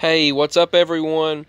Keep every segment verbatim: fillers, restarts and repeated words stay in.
Hey, what's up everyone?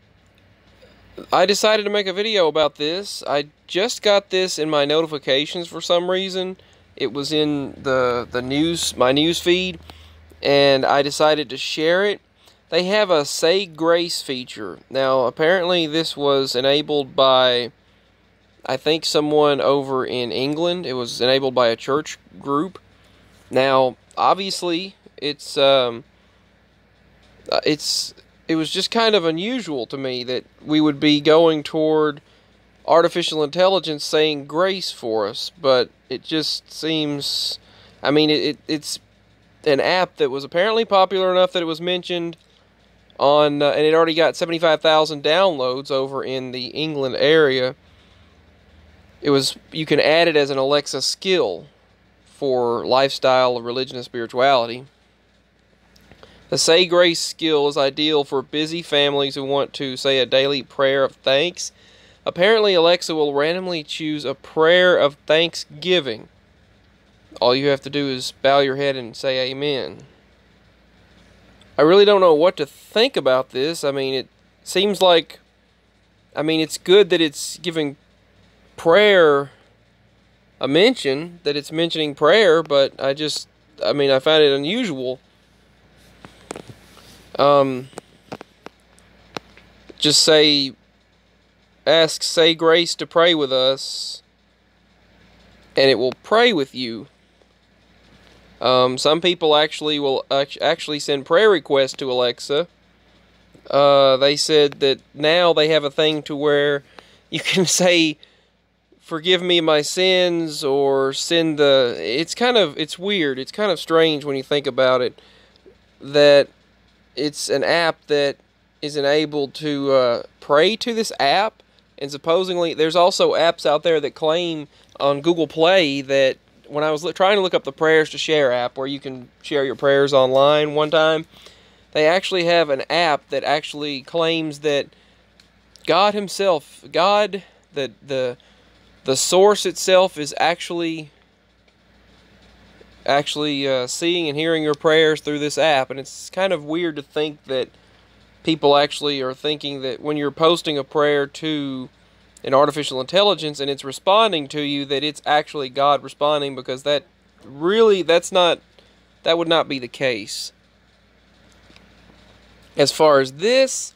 I decided to make a video about this. I just got this in my notifications for some reason. It was in the the news, my news feed, and I decided to share it. They have a Say Grace feature. Now, apparently this was enabled by, I think, someone over in England. It was enabled by a church group. Now, obviously, it's um uh, it's it was just kind of unusual to me that we would be going toward artificial intelligence saying grace for us, but it just seems, I mean, it, it it's an app that was apparently popular enough that it was mentioned on, uh, and it already got seventy-five thousand downloads over in the England area. It was, you can add it as an Alexa skill for lifestyle, religion, and spirituality. The Say Grace skill is ideal for busy families who want to say a daily prayer of thanks. Apparently, Alexa will randomly choose a prayer of thanksgiving. All you have to do is bow your head and say amen. I really don't know what to think about this. I mean, it seems like, I mean, it's good that it's giving prayer a mention, that it's mentioning prayer, but I just, I mean, I find it unusual. Um, just say, ask Say Grace to pray with us, and it will pray with you. Um, some people actually will actually send prayer requests to Alexa. Uh, they said that now they have a thing to where you can say, forgive me my sins, or send the, it's kind of, it's weird, it's kind of strange when you think about it, that it's an app that is enabled to uh, pray to this app, and supposedly there's also apps out there that claim on Google Play that, when I was trying to look up the Prayers to Share app where you can share your prayers online one time, they actually have an app that actually claims that God himself, God, the the the source itself, is actually actually uh, seeing and hearing your prayers through this app. And it's kind of weird to think that people actually are thinking that when you're posting a prayer to an artificial intelligence and it's responding to you, that it's actually God responding, because that really, that's not, that would not be the case. As far as this,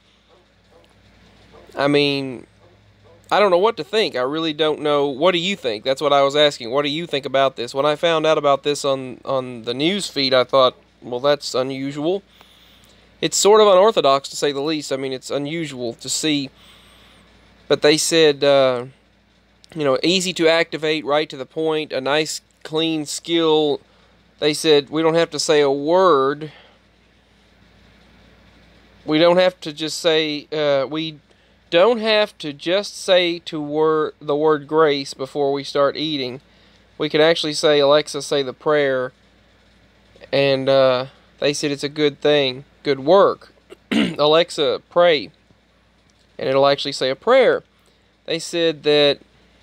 I mean, I don't know what to think. I really don't know. What do you think? That's what I was asking. What do you think about this? When I found out about this on, on the news feed, I thought, well, that's unusual. It's sort of unorthodox, to say the least. I mean, it's unusual to see. But they said, uh, you know, easy to activate, right to the point, a nice, clean skill. They said we don't have to say a word. We don't have to just say, uh, we don't have to just say to word the word grace before we start eating. We can actually say, Alexa, say the prayer. And uh, they said it's a good thing. Good work. Alexa, pray. And it'll actually say a prayer. They said that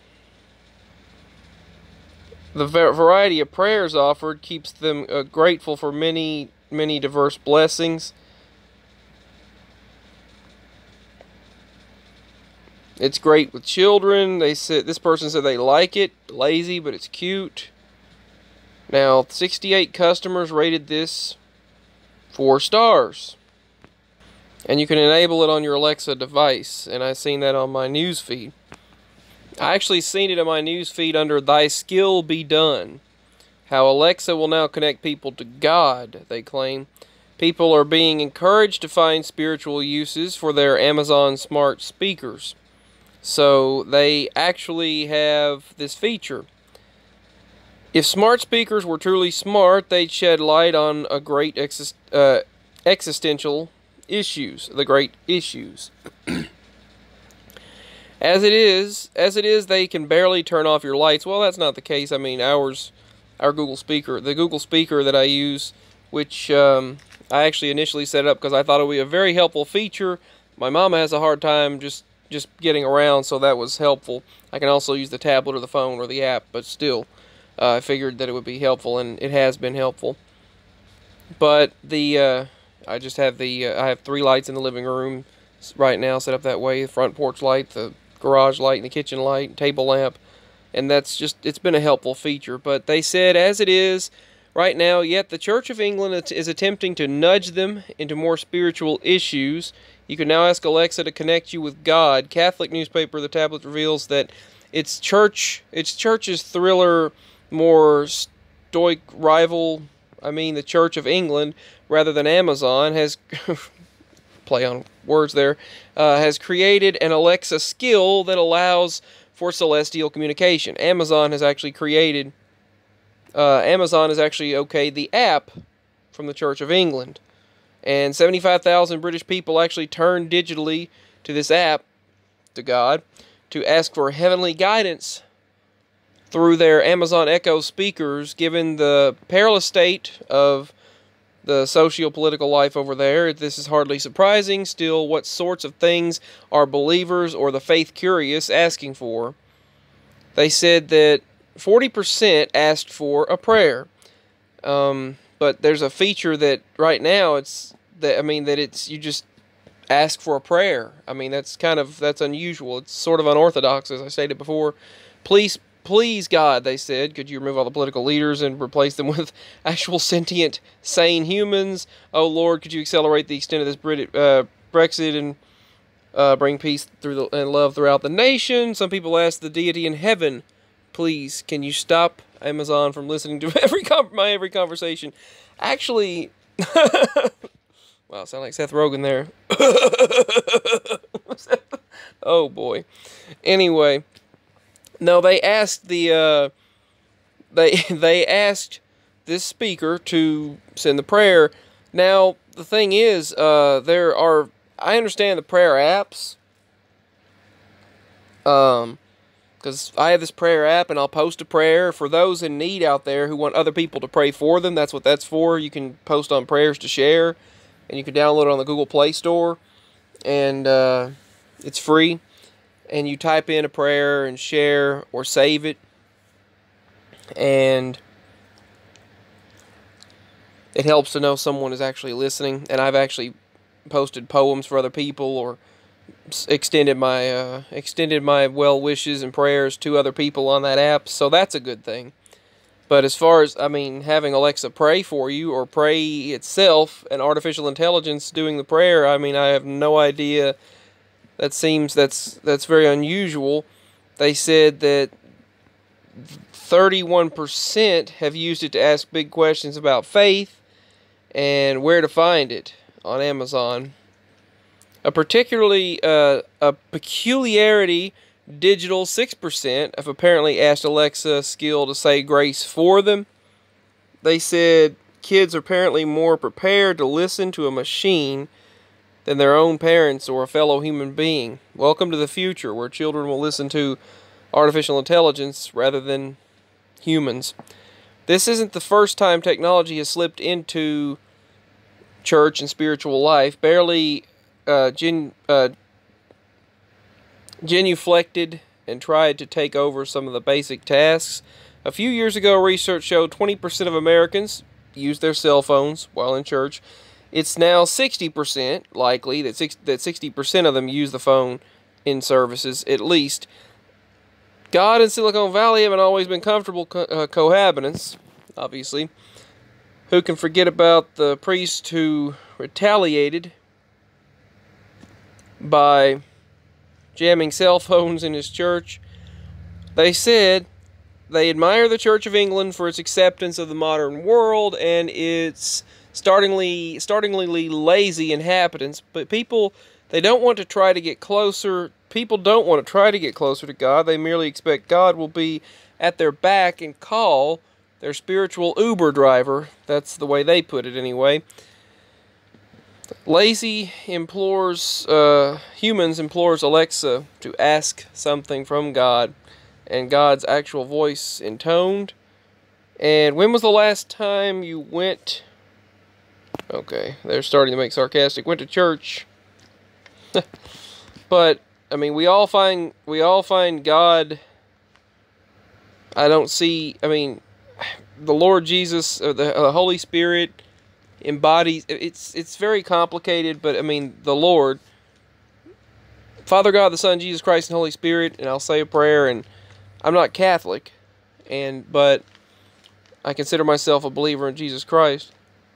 the variety of prayers offered keeps them uh, grateful for many, many diverse blessings. It's great with children. They said, this person said they like it. Lazy, but it's cute. Now, sixty-eight customers rated this four stars. And you can enable it on your Alexa device, and I've seen that on my news feed. I actually seen it in my news feed under Thy Skill Be Done. How Alexa will now connect people to God, they claim. People are being encouraged to find spiritual uses for their Amazon smart speakers. So they actually have this feature. If smart speakers were truly smart, they'd shed light on a great exist uh, existential issues, the great issues. As it is, as it is, they can barely turn off your lights. Well, that's not the case. I mean, ours, our Google speaker, the Google speaker that I use, which um, I actually initially set up because I thought it would be a very helpful feature. My mama has a hard time just just getting around, so that was helpful. I can also use the tablet or the phone or the app, but still, uh, I figured that it would be helpful, and it has been helpful. But the uh, I just have the uh, I have three lights in the living room right now set up that way: the front porch light, the garage light, and the kitchen light, table lamp, and that's just it's been a helpful feature. But they said, as it is right now, yet the Church of England is attempting to nudge them into more spiritual issues. You can now ask Alexa to connect you with God. Catholic newspaper The Tablet reveals that its church, its church's thriller, more stoic rival, I mean the Church of England, rather than Amazon, has play on words there, uh, has created an Alexa skill that allows for celestial communication. Amazon has actually created, uh, Amazon has actually okayed the app from the Church of England. And seventy-five thousand British people actually turned digitally to this app, to God, to ask for heavenly guidance through their Amazon Echo speakers, given the perilous state of the socio-political life over there. This is hardly surprising. Still, what sorts of things are believers or the faith-curious asking for? They said that forty percent asked for a prayer. Um, but there's a feature that right now it's that I mean that it's you just ask for a prayer. I mean that's kind of that's unusual. It's sort of unorthodox, as I stated before. Please, please, God, they said, could you remove all the political leaders and replace them with actual sentient, sane humans? Oh Lord, could you accelerate the extent of this Brit uh, Brexit and uh, bring peace through the, and love throughout the nation? Some people ask the deity in heaven, please, can you stop Amazon from listening to every my every conversation? Actually, wow, sound like Seth Rogen there. Oh boy. Anyway, no, they asked the uh, they they asked this speaker to send the prayer. Now the thing is, uh, there are I understand the prayer apps. Um. Because I have this prayer app, and I'll post a prayer for those in need out there who want other people to pray for them. That's what that's for. You can post on Prayers to Share, and you can download it on the Google Play Store, and uh, it's free. And you type in a prayer and share or save it, and it helps to know someone is actually listening. And I've actually posted poems for other people, or extended my uh, extended my well wishes and prayers to other people on that app, so that's a good thing. But as far as I mean, having Alexa pray for you or pray itself, an artificial intelligence doing the prayer, I mean, I have no idea. That seems that's that's very unusual. They said that thirty-one percent have used it to ask big questions about faith and where to find it on Amazon. A particularly, uh, a peculiarity, digital six percent have apparently asked Alexa skill to say grace for them. They said kids are apparently more prepared to listen to a machine than their own parents or a fellow human being. Welcome to the future, where children will listen to artificial intelligence rather than humans. This isn't the first time technology has slipped into church and spiritual life. Barely Uh, gen, uh, genuflected and tried to take over some of the basic tasks. A few years ago, research showed twenty percent of Americans use their cell phones while in church. It's now sixty percent likely that six, that sixty percent of them use the phone in services, at least. God and Silicon Valley haven't always been comfortable co uh, cohabitants, obviously. Who can forget about the priest who retaliated by jamming cell phones in his church? They said they admire the Church of England for its acceptance of the modern world and its startlingly, startlingly lazy inhabitants, but people, they don't want to try to get closer. People don't want to try to get closer to God. They merely expect God will be at their back and call their spiritual Uber driver. That's the way they put it anyway. Lazy implores, uh, humans implores Alexa to ask something from God, and God's actual voice intoned. And when was the last time you went, okay, they're starting to make sarcastic, went to church? But, I mean, we all find, we all find God, I don't see, I mean, the Lord Jesus, or the, uh, the Holy Spirit, embodies, it's it's very complicated, but I mean, the Lord, Father God, the Son, Jesus Christ, and Holy Spirit, and I'll say a prayer, and I'm not Catholic, and but I consider myself a believer in Jesus Christ.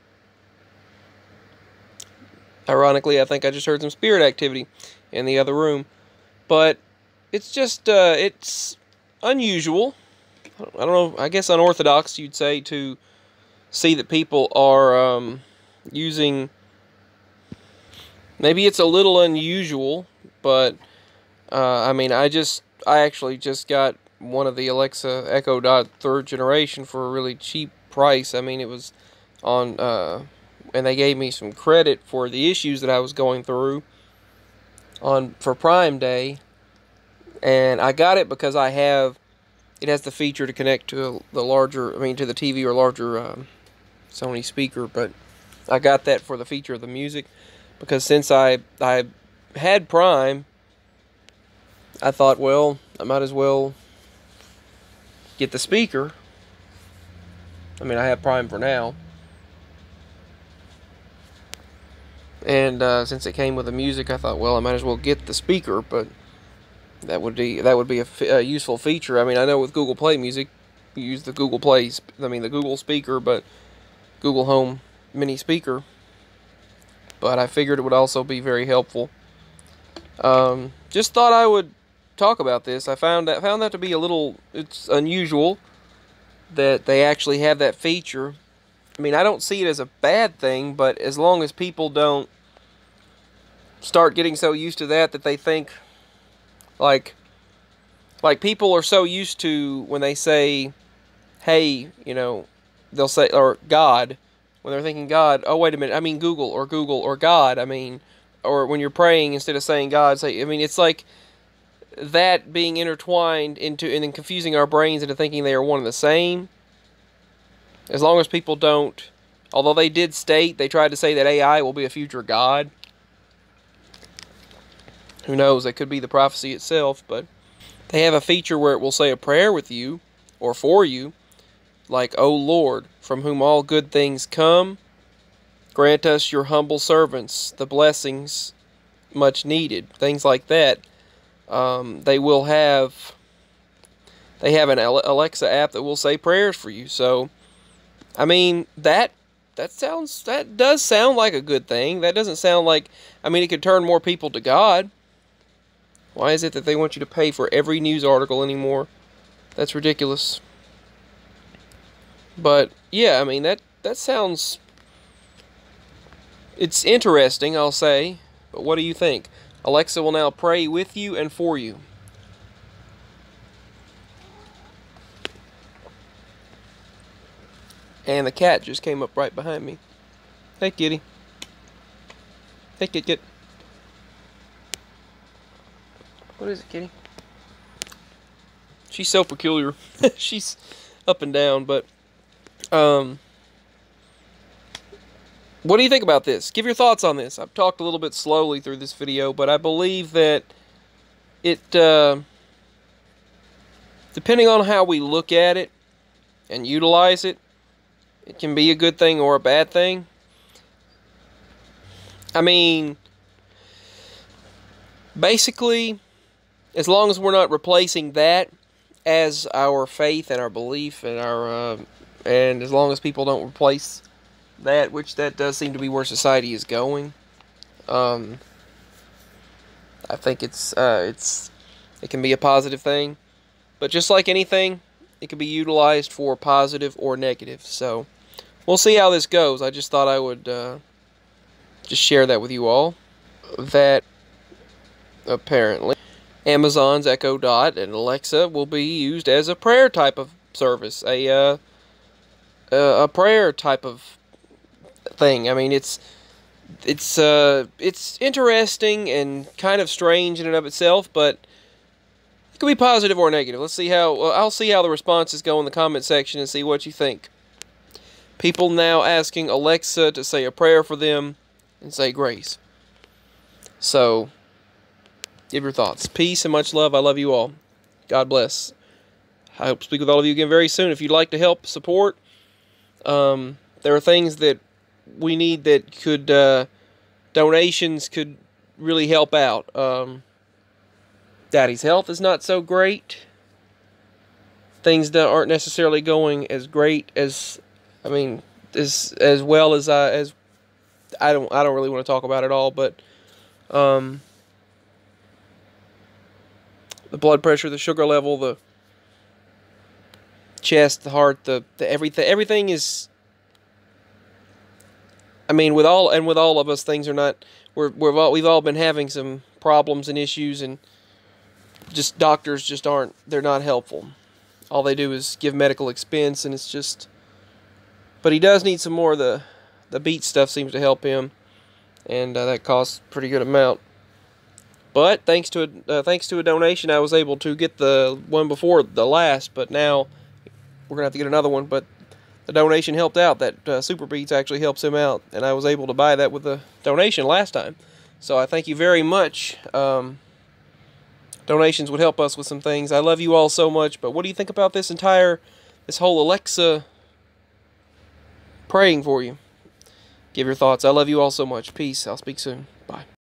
Ironically, I think I just heard some spirit activity in the other room, but it's just, uh, it's unusual. I don't know, I guess unorthodox, you'd say, to see that people are um, using, maybe it's a little unusual, but, uh, I mean, I just, I actually just got one of the Alexa Echo Dot third generation for a really cheap price. I mean, it was on, uh, and they gave me some credit for the issues that I was going through on for Prime Day, and I got it because I have, it has the feature to connect to a, the larger, I mean to the T V or larger um, Sony speaker, but I got that for the feature of the music, because since I, I had Prime, I thought, well, I might as well get the speaker. I mean, I have Prime for now. And uh, since it came with the music, I thought, well, I might as well get the speaker, but that would be that would be a, a useful feature. I mean, I know with Google Play Music, you use the Google Play, I mean the Google speaker, but Google Home mini speaker. But I figured it would also be very helpful. Um, just thought I would talk about this. I found that found that to be a little, it's unusual that they actually have that feature. I mean, I don't see it as a bad thing, but as long as people don't start getting so used to that that they think, like, like people are so used to when they say, hey, you know, they'll say, or God, when they're thinking God, oh, wait a minute, I mean Google, or Google, or God, I mean, or when you're praying, instead of saying God, say, I mean, it's like that being intertwined into, and then confusing our brains into thinking they are one and the same. As long as people don't, although they did state, they tried to say that A I will be a future God. Who knows, it could be the prophecy itself, but they have a feature where it will say a prayer with you, or for you, like, O Lord, from whom all good things come, grant us, your humble servants, the blessings much needed, things like that. Um, they will have, they have an Alexa app that will say prayers for you, so I mean, that that sounds, that does sound like a good thing. That doesn't sound like, I mean, it could turn more people to God. Why is it that they want you to pay for every news article anymore? That's ridiculous. But, yeah, I mean, that, that sounds, it's interesting, I'll say. But what do you think? Alexa will now pray with you and for you. And the cat just came up right behind me. Hey, kitty. Hey, kit, kit. What is it, kitty? She's so peculiar. She's up and down, but... Um, what do you think about this? Give your thoughts on this. I've talked a little bit slowly through this video, but I believe that it... Uh, depending on how we look at it and utilize it, it can be a good thing or a bad thing. I mean, basically, as long as we're not replacing that as our faith and our belief and our, uh, and as long as people don't replace that, which that does seem to be where society is going, um, I think it's, uh, it's, it can be a positive thing. But just like anything, it can be utilized for positive or negative. So, we'll see how this goes. I just thought I would uh, just share that with you all. That apparently Amazon's Echo Dot and Alexa will be used as a prayer type of service, a uh, a prayer type of thing. I mean, it's it's uh, it's interesting and kind of strange in and of itself, but it could be positive or negative. Let's see how well, I'll see how the responses go in the comment section and see what you think. People now asking Alexa to say a prayer for them and say grace. So, give your thoughts. Peace and much love. I love you all. God bless. I hope to speak with all of you again very soon. If you'd like to help support, um, there are things that we need that could uh, donations could really help out. Um, Daddy's health is not so great. Things that aren't necessarily going as great as, I mean, as as well as I as I don't I don't really want to talk about it all, but um, the blood pressure, the sugar level, the chest, the heart, the, the everything everything is. I mean, with all and with all of us, things are not. We're we've all we've all been having some problems and issues, and just doctors just aren't. They're not helpful. All they do is give medical expense, and it's just. But he does need some more. The the beet stuff seems to help him, and uh, that costs a pretty good amount. But thanks to a uh, thanks to a donation, I was able to get the one before the last. But now we're gonna have to get another one. But the donation helped out. That uh, Super Beets actually helps him out, and I was able to buy that with the donation last time. So I thank you very much. Um, donations would help us with some things. I love you all so much. But what do you think about this entire, this whole Alexa praying for you? Give your thoughts. I love you all so much. Peace. I'll speak soon.